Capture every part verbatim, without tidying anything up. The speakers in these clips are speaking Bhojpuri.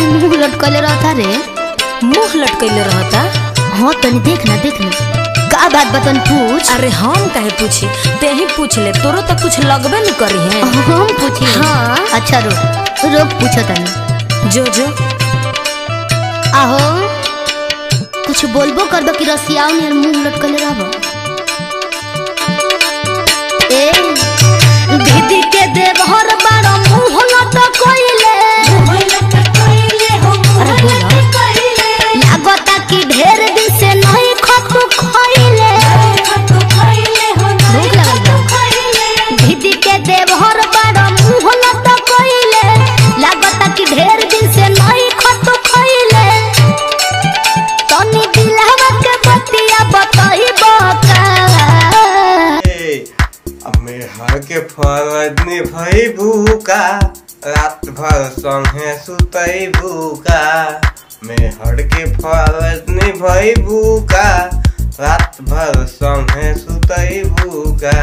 मुंह लटकले रहता रे। मुंह लटकले रहता? हाँ तनी देखना देखना का बात बतन पूछ। अरे हम काहे पूछी, ते ही पूछ ले, तोरो तो कुछ लगबे न करी है। हम पूछी? हाँ। अच्छा रुक रुक पूछो तनी। जो जो आहो कुछ बोलबो कर दो कि रसियाओ ने मुंह लटकले रहबो। ए दीदी के देवहर बारो मुंह लटकइले। अरे बोला लागता कि ढेर दिन से नहीं खतु खइले। भूख लगल बा। दीदी के देवहर बारो मुंह लटकइले लागता कि ढेर दिन से नहीं खतु खइले। तनी दिलवा के बतिया बताइबो का। मेहर के फरज निभइबू का रात भर संगे सुतइबू का। मेहर के फरज निभइबू का रात भर संगे सुतइबू का।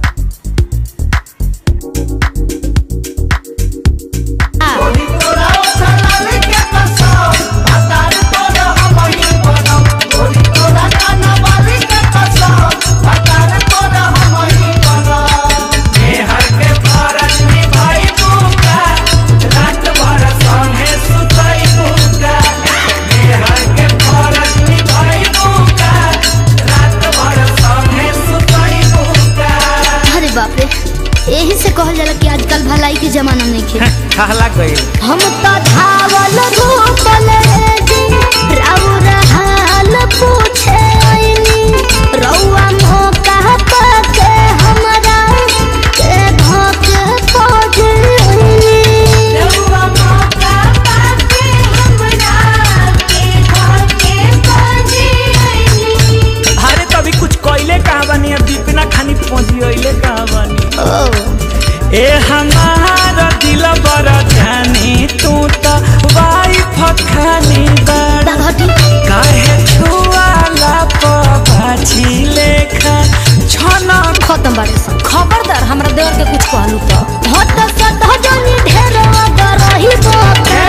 यही से कहल जाला कि आजकल भलाई के जमाना नहीं खे। कहला गई हम तो धावल धूपल राउर हाल पूछे आईनी रउआ मौका पाके हमरा के धोख पहुंचनी। रउआ मौका पाके हमरा के धोख पहुंचनी। अरे तभी कुछ कोइले कहां बनी अब दीपिना खानी पहुंची कहां बनी। ए हमारा दिल बड़ा जानी तू तो वाइफ खानी बड़ा काहे छुआला पाछी लेखा छना खत्म बारे सन। खबरदार हमरा देवर के कुछ कहलू तो हट सट जनी ढेर डरही बोके।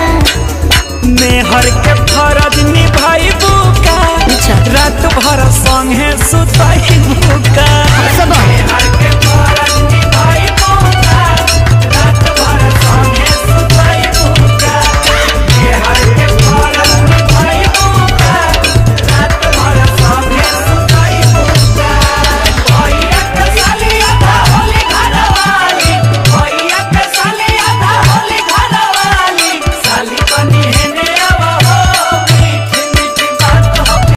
मेहर के फरज निभाइबू का रात भर संगे सुतई